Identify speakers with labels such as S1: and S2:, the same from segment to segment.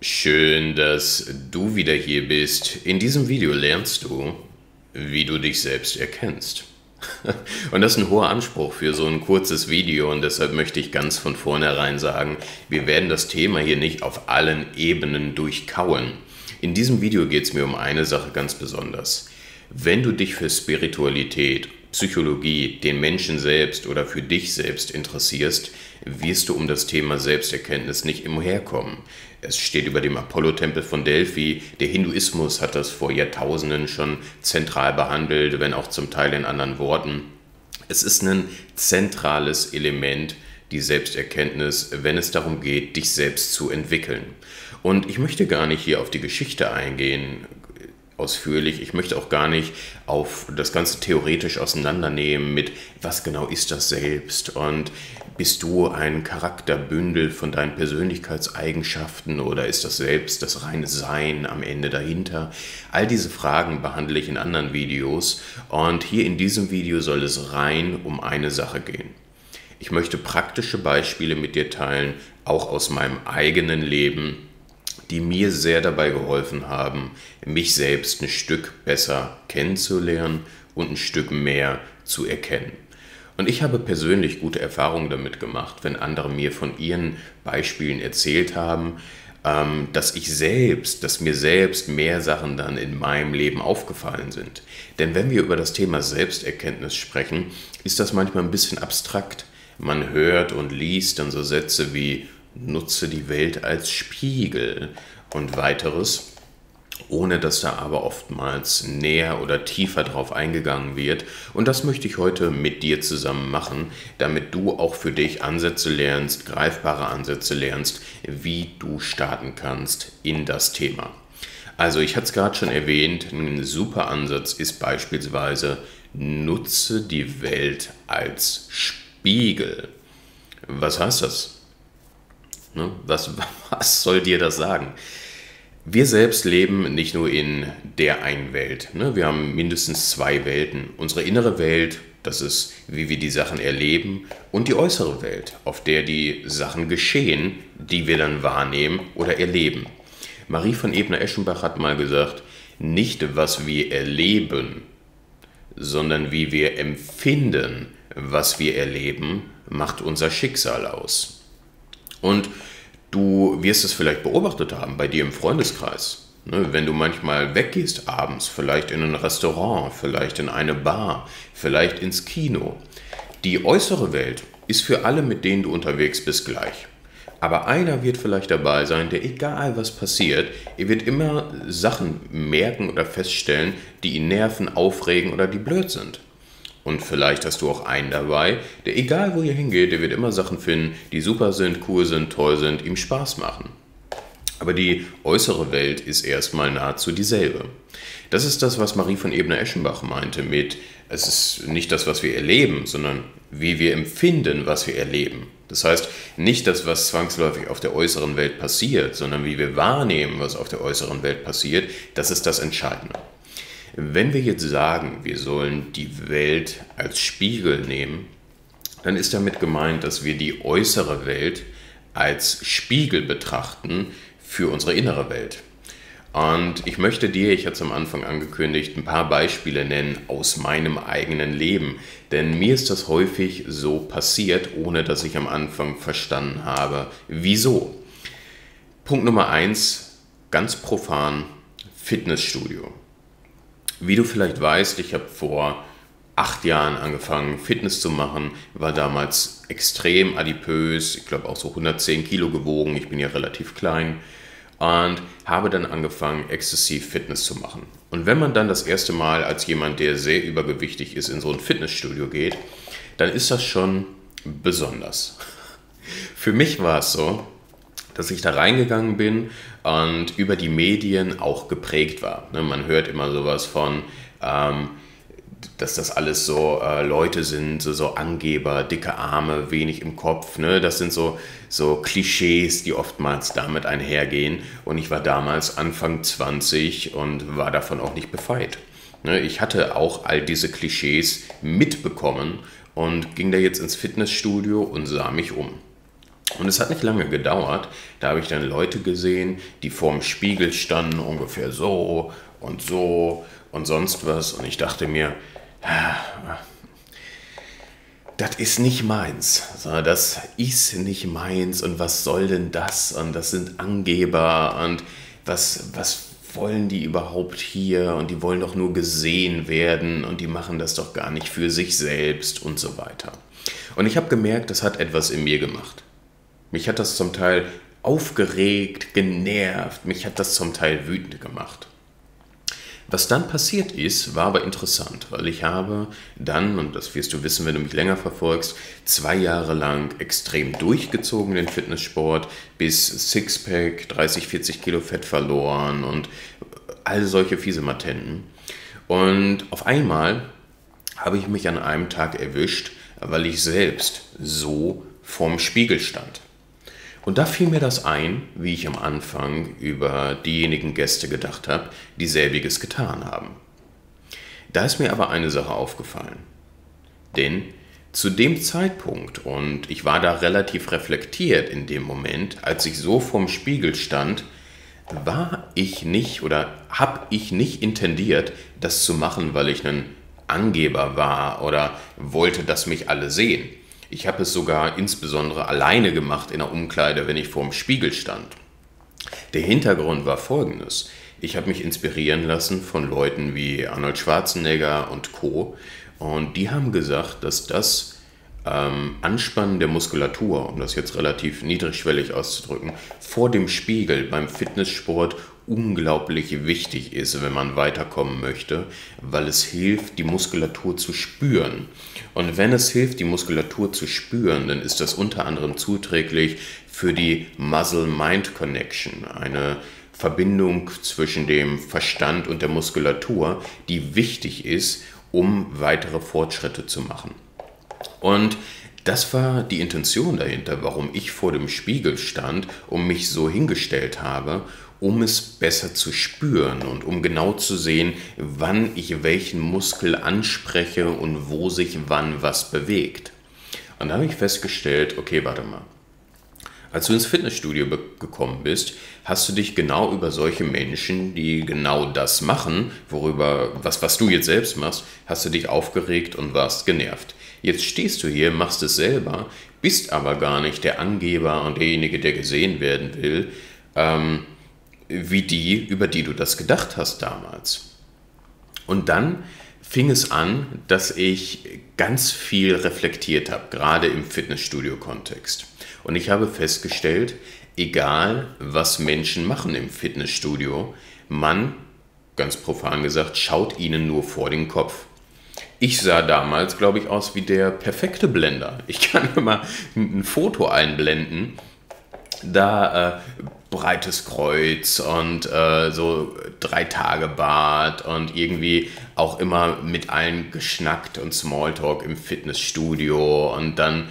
S1: Schön, dass du wieder hier bist. In diesem Video lernst du, wie du dich selbst erkennst. Und das ist ein hoher Anspruch für so ein kurzes Video und deshalb möchte ich ganz von vornherein sagen, wir werden das Thema hier nicht auf allen Ebenen durchkauen. In diesem Video geht es mir um eine Sache ganz besonders. Wenn du dich für Spiritualität, Psychologie, den Menschen selbst oder für dich selbst interessierst, wirst du um das Thema Selbsterkenntnis nicht umherkommen. Es steht über dem Apollo-Tempel von Delphi. Der Hinduismus hat das vor Jahrtausenden schon zentral behandelt, wenn auch zum Teil in anderen Worten. Es ist ein zentrales Element, die Selbsterkenntnis, wenn es darum geht, dich selbst zu entwickeln. Und ich möchte gar nicht hier auf die Geschichte eingehen, ausführlich. Ich möchte auch gar nicht auf das Ganze theoretisch auseinandernehmen mit, was genau ist das Selbst und bist du ein Charakterbündel von deinen Persönlichkeitseigenschaften oder ist das Selbst das reine Sein am Ende dahinter? All diese Fragen behandle ich in anderen Videos und hier in diesem Video soll es rein um eine Sache gehen. Ich möchte praktische Beispiele mit dir teilen, auch aus meinem eigenen Leben, die mir sehr dabei geholfen haben, mich selbst ein Stück besser kennenzulernen und ein Stück mehr zu erkennen. Und ich habe persönlich gute Erfahrungen damit gemacht, wenn andere mir von ihren Beispielen erzählt haben, dass mir selbst mehr Sachen dann in meinem Leben aufgefallen sind. Denn wenn wir über das Thema Selbsterkenntnis sprechen, ist das manchmal ein bisschen abstrakt. Man hört und liest dann so Sätze wie nutze die Welt als Spiegel und weiteres, ohne dass da aber oftmals näher oder tiefer drauf eingegangen wird. Und das möchte ich heute mit dir zusammen machen, damit du auch für dich Ansätze lernst, greifbare Ansätze lernst, wie du starten kannst in das Thema. Also ich hatte es gerade schon erwähnt, ein super Ansatz ist beispielsweise, nutze die Welt als Spiegel. Was heißt das? Was soll dir das sagen? Wir selbst leben nicht nur in der einen Welt. Wir haben mindestens zwei Welten. Unsere innere Welt, das ist, wie wir die Sachen erleben, und die äußere Welt, auf der die Sachen geschehen, die wir dann wahrnehmen oder erleben. Marie von Ebner-Eschenbach hat mal gesagt, nicht was wir erleben, sondern wie wir empfinden, was wir erleben, macht unser Schicksal aus. Und du wirst es vielleicht beobachtet haben bei dir im Freundeskreis. Wenn du manchmal weggehst abends, vielleicht in ein Restaurant, vielleicht in eine Bar, vielleicht ins Kino. Die äußere Welt ist für alle, mit denen du unterwegs bist, gleich. Aber einer wird vielleicht dabei sein, der, egal was passiert, er wird immer Sachen merken oder feststellen, die ihn nerven, aufregen oder die blöd sind. Und vielleicht hast du auch einen dabei, der egal wo ihr hingeht, der wird immer Sachen finden, die super sind, cool sind, toll sind, ihm Spaß machen. Aber die äußere Welt ist erstmal nahezu dieselbe. Das ist das, was Marie von Ebner-Eschenbach meinte mit, es ist nicht das, was wir erleben, sondern wie wir empfinden, was wir erleben. Das heißt, nicht das, was zwangsläufig auf der äußeren Welt passiert, sondern wie wir wahrnehmen, was auf der äußeren Welt passiert, das ist das Entscheidende. Wenn wir jetzt sagen, wir sollen die Welt als Spiegel nehmen, dann ist damit gemeint, dass wir die äußere Welt als Spiegel betrachten für unsere innere Welt. Und ich möchte dir, ich hatte es am Anfang angekündigt, ein paar Beispiele nennen aus meinem eigenen Leben. Denn mir ist das häufig so passiert, ohne dass ich am Anfang verstanden habe, wieso. Punkt Nummer 1, ganz profan, Fitnessstudio. Wie du vielleicht weißt, ich habe vor 8 Jahren angefangen, Fitness zu machen, war damals extrem adipös, ich glaube auch so 110 Kilo gewogen, ich bin ja relativ klein und habe dann angefangen, exzessiv Fitness zu machen. Und wenn man dann das erste Mal als jemand, der sehr übergewichtig ist, in so ein Fitnessstudio geht, dann ist das schon besonders. Für mich war es so, dass ich da reingegangen bin und über die Medien auch geprägt war. Man hört immer sowas von, dass das alles so Leute sind, so Angeber, dicke Arme, wenig im Kopf. Das sind so Klischees, die oftmals damit einhergehen. Und ich war damals Anfang 20 und war davon auch nicht befreit. Ich hatte auch all diese Klischees mitbekommen und ging da jetzt ins Fitnessstudio und sah mich um. Und es hat nicht lange gedauert, da habe ich dann Leute gesehen, die vorm Spiegel standen, ungefähr so und sonst was. Und ich dachte mir, das ist nicht meins. Das ist nicht meins. Und was soll denn das? Und das sind Angeber. Und was wollen die überhaupt hier? Und die wollen doch nur gesehen werden. Und die machen das doch gar nicht für sich selbst und so weiter. Und ich habe gemerkt, das hat etwas in mir gemacht. Mich hat das zum Teil aufgeregt, genervt. Mich hat das zum Teil wütend gemacht. Was dann passiert ist, war aber interessant, weil ich habe dann, und das wirst du wissen, wenn du mich länger verfolgst, 2 Jahre lang extrem durchgezogen den Fitnesssport, bis Sixpack, 30, 40 Kilo Fett verloren und all solche fiese Matenten. Und auf einmal habe ich mich an einem Tag erwischt, weil ich selbst so vorm Spiegel stand. Und da fiel mir das ein, wie ich am Anfang über diejenigen Gäste gedacht habe, die selbiges getan haben. Da ist mir aber eine Sache aufgefallen. Denn zu dem Zeitpunkt, und ich war da relativ reflektiert in dem Moment, als ich so vorm Spiegel stand, war ich nicht oder habe ich nicht intendiert, das zu machen, weil ich ein Angeber war oder wollte, dass mich alle sehen. Ich habe es sogar insbesondere alleine gemacht in der Umkleide, wenn ich vorm Spiegel stand. Der Hintergrund war folgendes. Ich habe mich inspirieren lassen von Leuten wie Arnold Schwarzenegger und Co. Und die haben gesagt, dass das Anspannen der Muskulatur, um das jetzt relativ niedrigschwellig auszudrücken, vor dem Spiegel beim Fitnesssport unglaublich wichtig ist, wenn man weiterkommen möchte, weil es hilft, die Muskulatur zu spüren. Und wenn es hilft, die Muskulatur zu spüren, dann ist das unter anderem zuträglich für die Muscle-Mind-Connection, eine Verbindung zwischen dem Verstand und der Muskulatur, die wichtig ist, um weitere Fortschritte zu machen. Und das war die Intention dahinter, warum ich vor dem Spiegel stand und mich so hingestellt habe, um es besser zu spüren und um genau zu sehen, wann ich welchen Muskel anspreche und wo sich wann was bewegt. Und da habe ich festgestellt, okay, warte mal. Als du ins Fitnessstudio gekommen bist, hast du dich genau über solche Menschen, die genau das machen, was du jetzt selbst machst, hast du dich aufgeregt und warst genervt. Jetzt stehst du hier, machst es selber, bist aber gar nicht der Angeber und derjenige, der gesehen werden will, wie die, über die du das gedacht hast damals. Und dann fing es an, dass ich ganz viel reflektiert habe, gerade im Fitnessstudio-Kontext. Und ich habe festgestellt, egal was Menschen machen im Fitnessstudio, man, ganz profan gesagt, schaut ihnen nur vor den Kopf. Ich sah damals, glaube ich, aus wie der perfekte Blender. Ich kann immer ein Foto einblenden, da breites Kreuz und so 3 Tage Bart und irgendwie auch immer mit allen geschnackt und Smalltalk im Fitnessstudio und dann,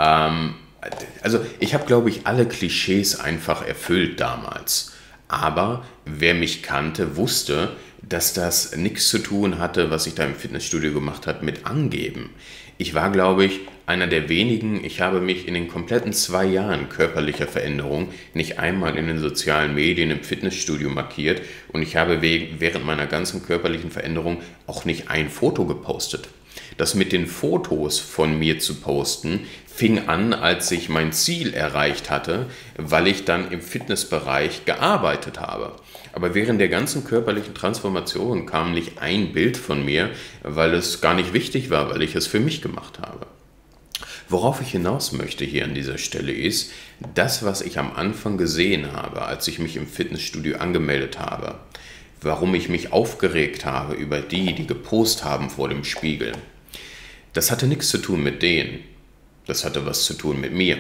S1: also ich habe, glaube ich, alle Klischees einfach erfüllt damals. Aber wer mich kannte, wusste, dass das nichts zu tun hatte, was ich da im Fitnessstudio gemacht habe, mit Angeben. Ich war, glaube ich, einer der wenigen, ich habe mich in den kompletten 2 Jahren körperlicher Veränderung nicht einmal in den sozialen Medien im Fitnessstudio markiert und ich habe während meiner ganzen körperlichen Veränderung auch nicht ein Foto gepostet. Das mit den Fotos von mir zu posten, fing an, als ich mein Ziel erreicht hatte, weil ich dann im Fitnessbereich gearbeitet habe. Aber während der ganzen körperlichen Transformation kam nicht ein Bild von mir, weil es gar nicht wichtig war, weil ich es für mich gemacht habe. Worauf ich hinaus möchte hier an dieser Stelle ist, das, was ich am Anfang gesehen habe, als ich mich im Fitnessstudio angemeldet habe, warum ich mich aufgeregt habe über die gepostet haben vor dem Spiegel, das hatte nichts zu tun mit denen, das hatte was zu tun mit mir.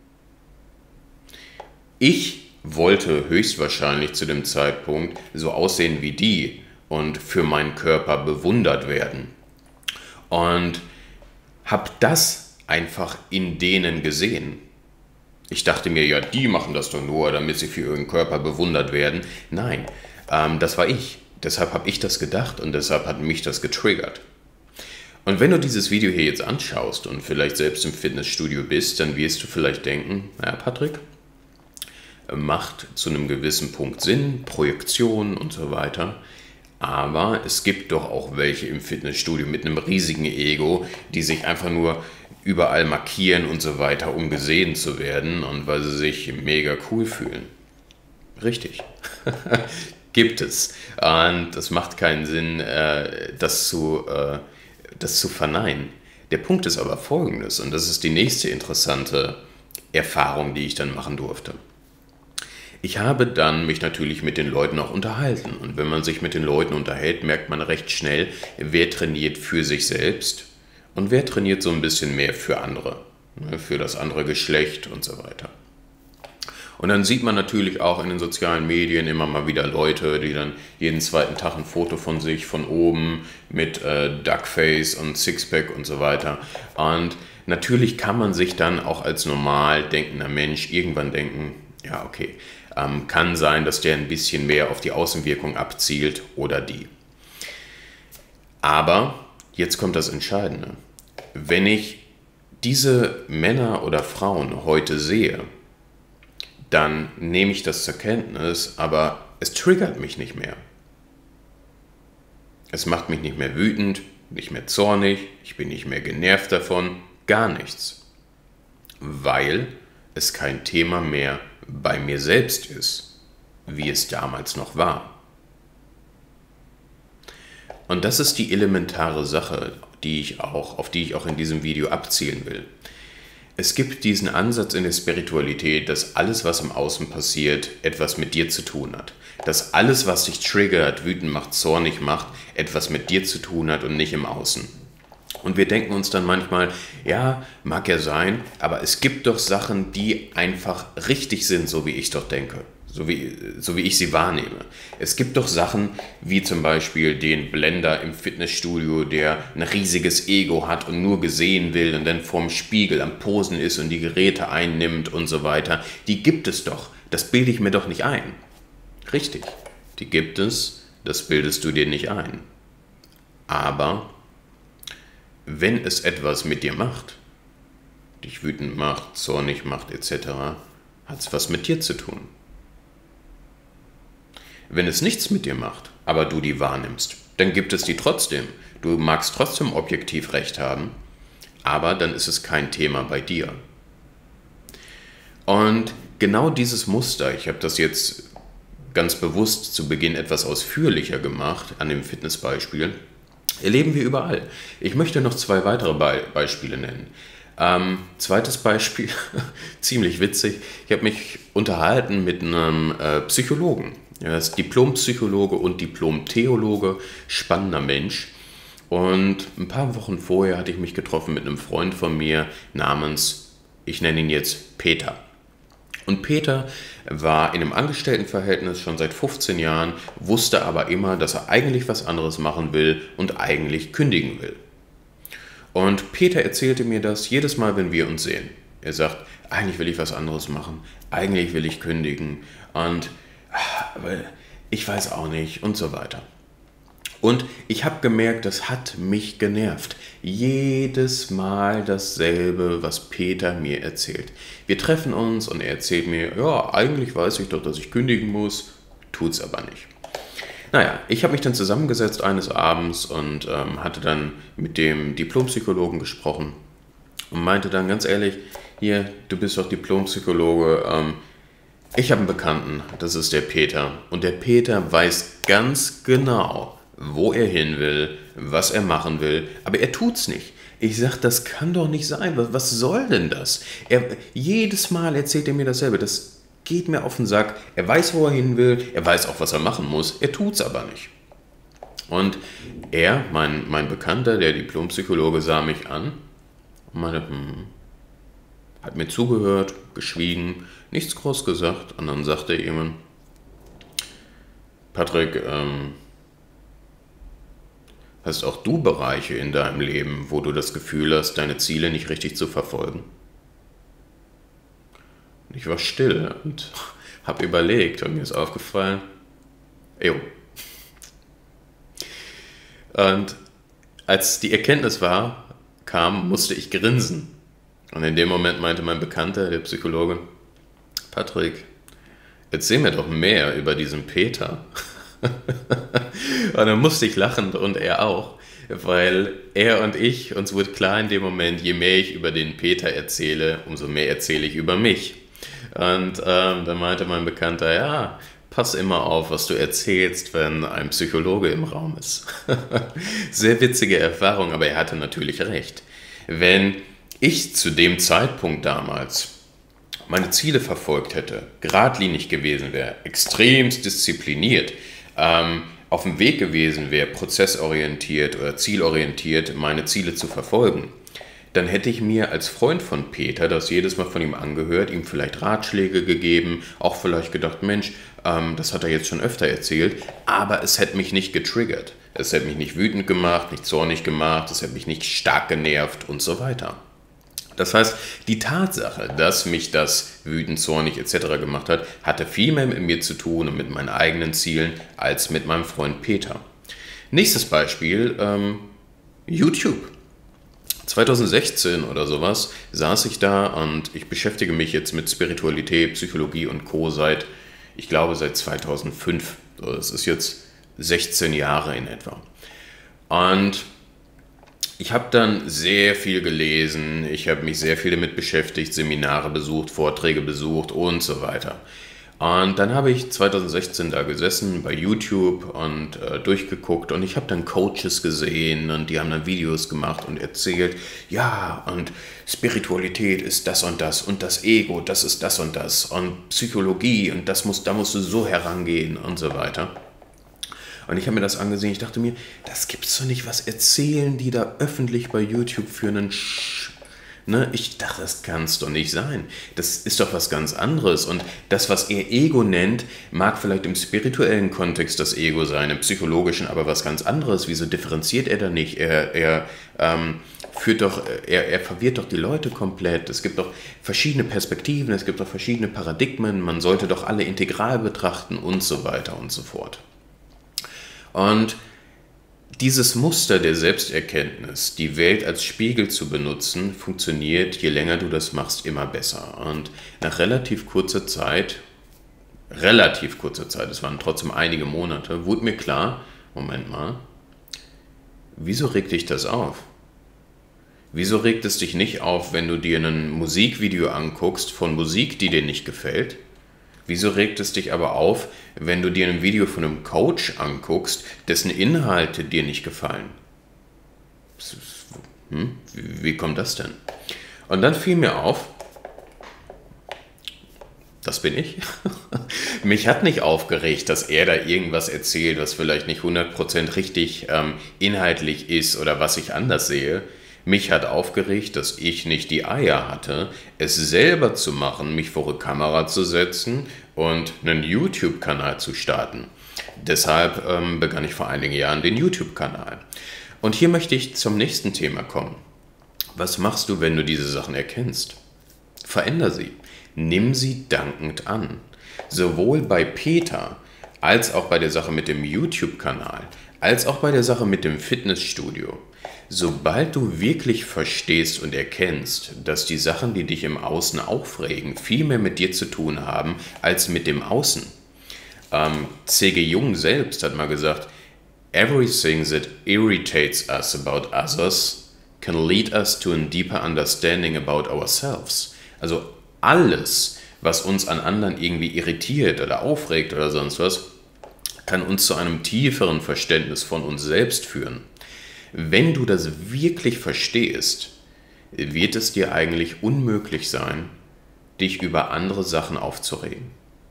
S1: Ich wollte höchstwahrscheinlich zu dem Zeitpunkt so aussehen wie die und für meinen Körper bewundert werden. Und habe das einfach in denen gesehen. Ich dachte mir, ja, die machen das doch nur, damit sie für ihren Körper bewundert werden. Nein, das war ich. Deshalb habe ich das gedacht und deshalb hat mich das getriggert. Und wenn du dieses Video hier jetzt anschaust und vielleicht selbst im Fitnessstudio bist, dann wirst du vielleicht denken, naja, Patrick, macht zu einem gewissen Punkt Sinn, Projektion und so weiter. Aber es gibt doch auch welche im Fitnessstudio mit einem riesigen Ego, die sich einfach nur überall markieren und so weiter, um gesehen zu werden und weil sie sich mega cool fühlen. Richtig. Gibt es. Und das macht keinen Sinn, das zu verneinen. Der Punkt ist aber folgendes, und das ist die nächste interessante Erfahrung, die ich dann machen durfte. Ich habe dann mich natürlich mit den Leuten auch unterhalten. Und wenn man sich mit den Leuten unterhält, merkt man recht schnell, wer trainiert für sich selbst und wer trainiert so ein bisschen mehr für andere, ne, für das andere Geschlecht und so weiter. Und dann sieht man natürlich auch in den sozialen Medien immer mal wieder Leute, die dann jeden zweiten Tag ein Foto von sich von oben mit Duckface und Sixpack und so weiter. Und natürlich kann man sich dann auch als normal denkender Mensch irgendwann denken, ja okay, kann sein, dass der ein bisschen mehr auf die Außenwirkung abzielt oder die. Aber jetzt kommt das Entscheidende. Wenn ich diese Männer oder Frauen heute sehe, dann nehme ich das zur Kenntnis, aber es triggert mich nicht mehr. Es macht mich nicht mehr wütend, nicht mehr zornig, ich bin nicht mehr genervt davon, gar nichts. Weil es kein Thema mehr bei mir selbst ist, wie es damals noch war. Und das ist die elementare Sache, auf die ich auch in diesem Video abzielen will. Es gibt diesen Ansatz in der Spiritualität, dass alles, was im Außen passiert, etwas mit dir zu tun hat. Dass alles, was dich triggert, wütend macht, zornig macht, etwas mit dir zu tun hat und nicht im Außen. Und wir denken uns dann manchmal, ja, mag ja sein, aber es gibt doch Sachen, die einfach richtig sind, so wie ich doch denke, so wie ich sie wahrnehme. Es gibt doch Sachen wie zum Beispiel den Blender im Fitnessstudio, der ein riesiges Ego hat und nur gesehen will und dann vorm Spiegel am Posen ist und die Geräte einnimmt und so weiter. Die gibt es doch, das bilde ich mir doch nicht ein. Richtig, die gibt es, das bildest du dir nicht ein. Aber wenn es etwas mit dir macht, dich wütend macht, zornig macht etc., hat es was mit dir zu tun. Wenn es nichts mit dir macht, aber du die wahrnimmst, dann gibt es die trotzdem. Du magst trotzdem objektiv recht haben, aber dann ist es kein Thema bei dir. Und genau dieses Muster, ich habe das jetzt ganz bewusst zu Beginn etwas ausführlicher gemacht an dem Fitnessbeispiel, erleben wir überall. Ich möchte noch 2 weitere Beispiele nennen. Zweites Beispiel, ziemlich witzig. Ich habe mich unterhalten mit einem Psychologen. Er ist Diplompsychologe und Diplom-Theologe, spannender Mensch. Und ein paar Wochen vorher hatte ich mich getroffen mit einem Freund von mir namens, ich nenne ihn jetzt Peter. Und Peter war in einem Angestelltenverhältnis schon seit 15 Jahren, wusste aber immer, dass er eigentlich was anderes machen will und eigentlich kündigen will. Und Peter erzählte mir das jedes Mal, wenn wir uns sehen. Er sagt, eigentlich will ich was anderes machen, eigentlich will ich kündigen und aber ich weiß auch nicht und so weiter. Und ich habe gemerkt, das hat mich genervt. Jedes Mal dasselbe, was Peter mir erzählt. Wir treffen uns und er erzählt mir, ja, eigentlich weiß ich doch, dass ich kündigen muss, tut's aber nicht. Naja, ich habe mich dann zusammengesetzt eines Abends und hatte dann mit dem Diplompsychologen gesprochen und meinte dann ganz ehrlich, hier, du bist doch Diplompsychologe, ich habe einen Bekannten, das ist der Peter. Und der Peter weiß ganz genau, wo er hin will, was er machen will, aber er tut's nicht. Ich sage, das kann doch nicht sein. Was soll denn das? Jedes Mal erzählt er mir dasselbe. Das geht mir auf den Sack. Er weiß, wo er hin will. Er weiß auch, was er machen muss. Er tut's aber nicht. Und er, mein Bekannter, der Diplompsychologe, sah mich an und meinte, hat mir zugehört, geschwiegen, nichts groß gesagt. Und dann sagte er jemand, Patrick, hast auch du Bereiche in deinem Leben, wo du das Gefühl hast, deine Ziele nicht richtig zu verfolgen? Und ich war still und habe überlegt und mir ist aufgefallen, jo. Und als die Erkenntnis kam, musste ich grinsen. Und in dem Moment meinte mein Bekannter, der Psychologe, Patrick, erzähl mir doch mehr über diesen Peter. Und dann musste ich lachen und er auch, weil er und ich, uns wurde klar in dem Moment, je mehr ich über den Peter erzähle, umso mehr erzähle ich über mich. Und dann meinte mein Bekannter, ja, pass immer auf, was du erzählst, wenn ein Psychologe im Raum ist. Sehr witzige Erfahrung, aber er hatte natürlich recht. Wenn ich zu dem Zeitpunkt damals meine Ziele verfolgt hätte, geradlinig gewesen wäre, extremst diszipliniert, auf dem Weg gewesen wäre, prozessorientiert oder zielorientiert meine Ziele zu verfolgen, dann hätte ich mir als Freund von Peter das jedes Mal von ihm angehört, ihm vielleicht Ratschläge gegeben, auch vielleicht gedacht, Mensch, das hat er jetzt schon öfter erzählt, aber es hätte mich nicht getriggert. Es hätte mich nicht wütend gemacht, nicht zornig gemacht, es hätte mich nicht stark genervt und so weiter. Das heißt, die Tatsache, dass mich das wütend, zornig etc. gemacht hat, hatte viel mehr mit mir zu tun und mit meinen eigenen Zielen als mit meinem Freund Peter. Nächstes Beispiel, YouTube. 2016 oder sowas saß ich da und ich beschäftige mich jetzt mit Spiritualität, Psychologie und Co. seit 2005. Das ist jetzt 16 Jahre in etwa. Und ich habe dann sehr viel gelesen, ich habe mich sehr viel damit beschäftigt, Seminare besucht, Vorträge besucht und so weiter. Und dann habe ich 2016 da gesessen bei YouTube und durchgeguckt und ich habe dann Coaches gesehen und die haben dann Videos gemacht und erzählt, ja, und Spiritualität ist das und das Ego, das ist das und Psychologie und da musst du so herangehen und so weiter. Und ich habe mir das angesehen, ich dachte mir, das gibt's doch nicht, was erzählen die da öffentlich bei YouTube für einen Ne? Ich dachte, das kann es doch nicht sein. Das ist doch was ganz anderes. Und das, was er Ego nennt, mag vielleicht im spirituellen Kontext das Ego sein, im psychologischen aber was ganz anderes. Wieso differenziert er da nicht? Er verwirrt doch die Leute komplett. Es gibt doch verschiedene Perspektiven, es gibt doch verschiedene Paradigmen. Man sollte doch alle integral betrachten und so weiter und so fort. Und dieses Muster der Selbsterkenntnis, die Welt als Spiegel zu benutzen, funktioniert, je länger du das machst, immer besser. Und nach relativ kurzer Zeit, es waren trotzdem einige Monate, wurde mir klar, Moment mal, wieso regt dich das auf? Wieso regt es dich nicht auf, wenn du dir ein Musikvideo anguckst von Musik, die dir nicht gefällt? Wieso regt es dich aber auf, wenn du dir ein Video von einem Coach anguckst, dessen Inhalte dir nicht gefallen? Wie kommt das denn? Und dann fiel mir auf, das bin ich. Mich hat nicht aufgeregt, dass er da irgendwas erzählt, was vielleicht nicht 100% richtig inhaltlich ist oder was ich anders sehe. Mich hat aufgeregt, dass ich nicht die Eier hatte, es selber zu machen, mich vor eine Kamera zu setzen und einen YouTube-Kanal zu starten. Deshalb begann ich vor einigen Jahren den YouTube-Kanal. Und hier möchte ich zum nächsten Thema kommen. Was machst du, wenn du diese Sachen erkennst? Veränder sie. Nimm sie dankend an. Sowohl bei Peter, als auch bei der Sache mit dem YouTube-Kanal, als auch bei der Sache mit dem Fitnessstudio. Sobald du wirklich verstehst und erkennst, dass die Sachen, die dich im Außen aufregen, viel mehr mit dir zu tun haben, als mit dem Außen. C.G. Jung selbst hat mal gesagt, everything that irritates us about others can lead us to a deeper understanding about ourselves. Also alles, was uns an anderen irgendwie irritiert oder aufregt oder sonst was, kann uns zu einem tieferen Verständnis von uns selbst führen. Wenn du das wirklich verstehst, wird es dir eigentlich unmöglich sein, dich über andere Sachen aufzuregen.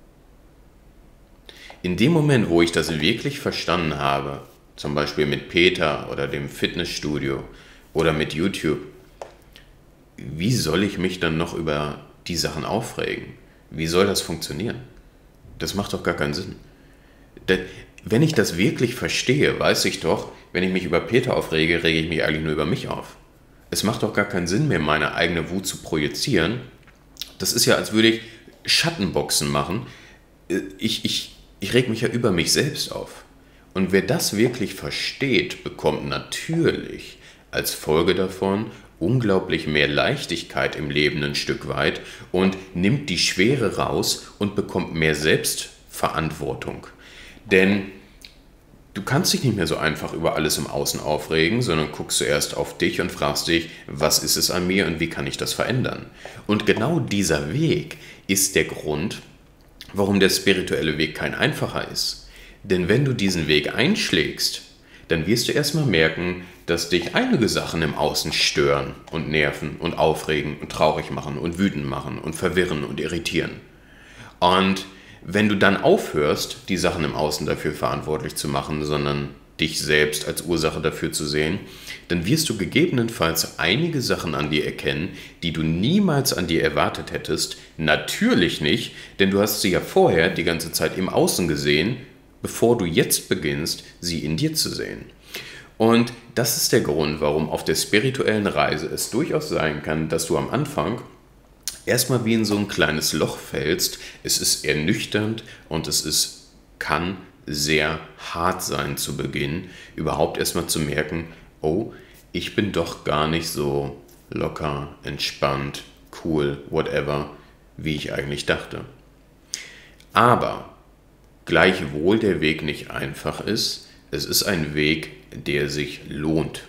S1: In dem Moment, wo ich das wirklich verstanden habe, zum Beispiel mit Peter oder dem Fitnessstudio oder mit YouTube, wie soll ich mich dann noch über die Sachen aufregen? Wie soll das funktionieren? Das macht doch gar keinen Sinn. Denn wenn ich das wirklich verstehe, weiß ich doch, wenn ich mich über Peter aufrege, rege ich mich eigentlich nur über mich auf. Es macht doch gar keinen Sinn mehr, meine eigene Wut zu projizieren. Das ist ja, als würde ich Schattenboxen machen. Ich reg mich ja über mich selbst auf. Und wer das wirklich versteht, bekommt natürlich als Folge davon unglaublich mehr Leichtigkeit im Leben ein Stück weit und nimmt die Schwere raus und bekommt mehr Selbstverantwortung. Denn du kannst dich nicht mehr so einfach über alles im Außen aufregen, sondern guckst zuerst auf dich und fragst dich, was ist es an mir und wie kann ich das verändern? Und genau dieser Weg ist der Grund, warum der spirituelle Weg kein einfacher ist. Denn wenn du diesen Weg einschlägst, dann wirst du erstmal merken, dass dich einige Sachen im Außen stören und nerven und aufregen und traurig machen und wütend machen und verwirren und irritieren. Und wenn du dann aufhörst, die Sachen im Außen dafür verantwortlich zu machen, sondern dich selbst als Ursache dafür zu sehen, dann wirst du gegebenenfalls einige Sachen an dir erkennen, die du niemals an dir erwartet hättest. Natürlich nicht, denn du hast sie ja vorher die ganze Zeit im Außen gesehen, bevor du jetzt beginnst, sie in dir zu sehen. Und das ist der Grund, warum auf der spirituellen Reise es durchaus sein kann, dass du am Anfang erstmal wie in so ein kleines Loch fällst. Es ist ernüchternd und kann sehr hart sein zu Beginn, überhaupt erstmal zu merken, oh, ich bin doch gar nicht so locker, entspannt, cool, whatever, wie ich eigentlich dachte. Aber gleichwohl der Weg nicht einfach ist, es ist ein Weg, der sich lohnt.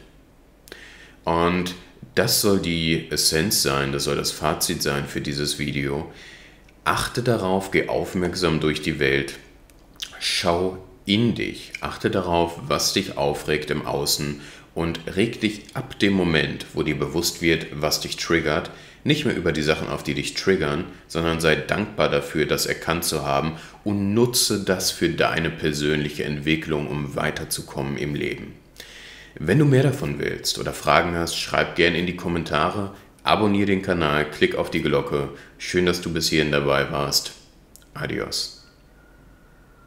S1: Und das soll die Essenz sein, das soll das Fazit sein für dieses Video. Achte darauf, geh aufmerksam durch die Welt, schau in dich, achte darauf, was dich aufregt im Außen und reg dich ab dem Moment, wo dir bewusst wird, was dich triggert, nicht mehr über die Sachen auf, die dich triggern, sondern sei dankbar dafür, das erkannt zu haben und nutze das für deine persönliche Entwicklung, um weiterzukommen im Leben. Wenn du mehr davon willst oder Fragen hast, schreib gerne in die Kommentare, abonniere den Kanal, klick auf die Glocke. Schön, dass du bis hierhin dabei warst. Adios.